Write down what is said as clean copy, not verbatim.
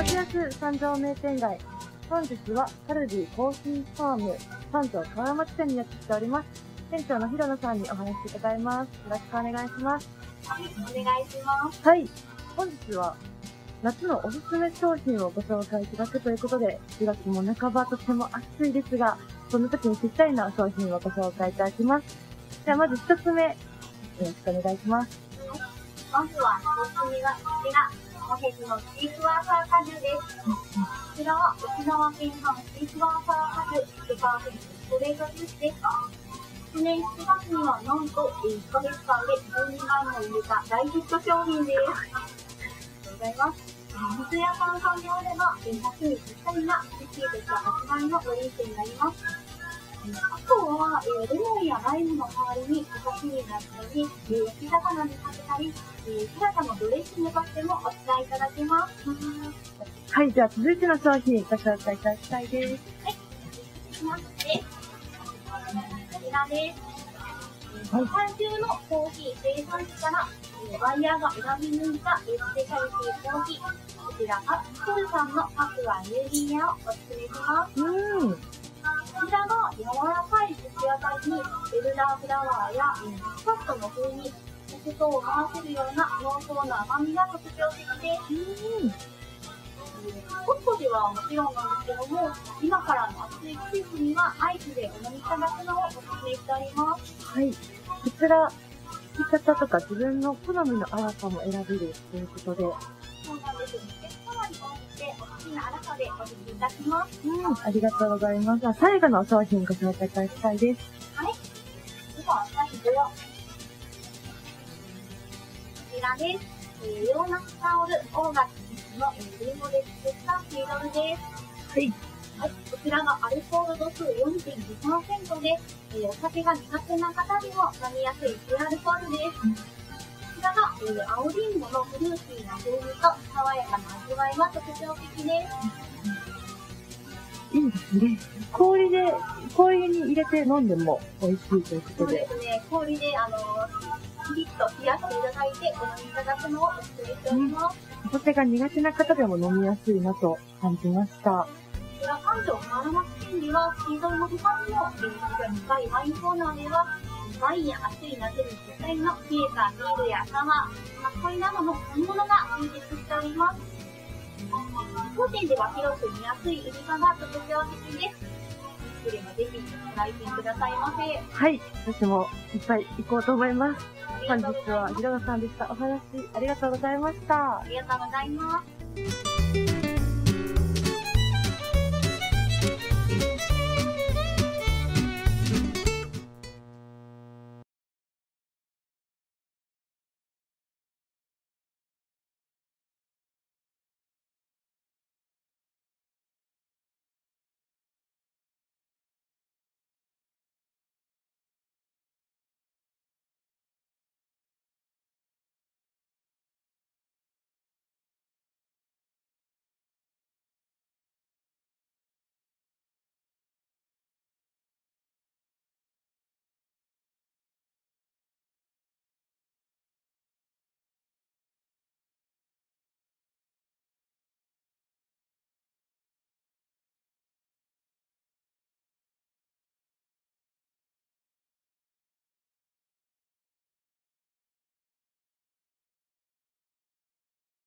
格安三条名店街。本日はカルディコーヒーファーム三条河原町店にやってきております。店長の広野さんにお話し伺います。よろしくお願いします。 はい、お願いします。 はい。本日は夏のおすすめ商品をご紹介いただくということで、4月も半ばとても暑いですが、その時にぴったりな商品をご紹介いただきます。ではまず一つ目、よろしくお願いします。 はい、まずは一つ目がこちら、モヘズのシークワーサー果汁です。こちらは沖縄県産シークワーサー果汁 100% ストレートジュースです。去年7月にはなんと1ヶ月間で12万も売れた大ヒット商品です。ありがとうございます。水や炭酸であれば夏にぴったりなスッキリとした味わいのドリンクになります。あとは、レモンやライムの代わりにお刺身だったり、焼き魚にかけたり、サラダのドレッシングとしてもお使いいただけます。 はい、じゃあ続いての商品ご紹介いただきたいです。 はい、続きまして、こちらです。世界中のコーヒー生産地からバイヤーが選び抜いたスペシャリティコーヒー、こちらアップルさんのアクアニューギニアをお勧めします。こちらが柔らかい口当たりにエルダーフラワーやカットの風味、コクを回せるような濃厚な甘みが特徴的です。ホットではもちろんなんですけども、今からの暑い季節にはアイスでお飲みいただくのをお勧めしております。 はい、こちら引き方とか自分の好みの粗さも選べるということで。 そうなんです。好みに応じてお好きな粗さでお引きいただきます。 ありがとうございます。最後の商品ご紹介いただきたいです。 はい。では、最後、こちらです。洋梨香るオーガスのリンゴで作ったシードルです。 はい。 はい、こちらがアルコール度数 4.2% で、お酒が苦手な方にも飲みやすい低アルコールです。こちらが、青りんごのフルーティーな風味と爽やかな味わいが特徴的です。 いいですね。氷に入れて飲んでも美味しいということで。 そうですね。氷で、キリッと冷やしていただいて、お飲みいただくのをお勧めしております。 お酒が苦手な方でも飲みやすいなと感じました。 こちら三条河原町店では、シードルの他にも、2階ワインコーナーでは、ワインや暑い夏にぴったりの冷えたビールやサワー、マッコリなどの飲み物が充実しております。当店では広く見やすい売り場が特徴的です。それもぜひご来店くださいませ。 はい、私もいっぱい行こうと思います。本日はは広野さんでした。お話ありがとうございました。 ありがとうございます。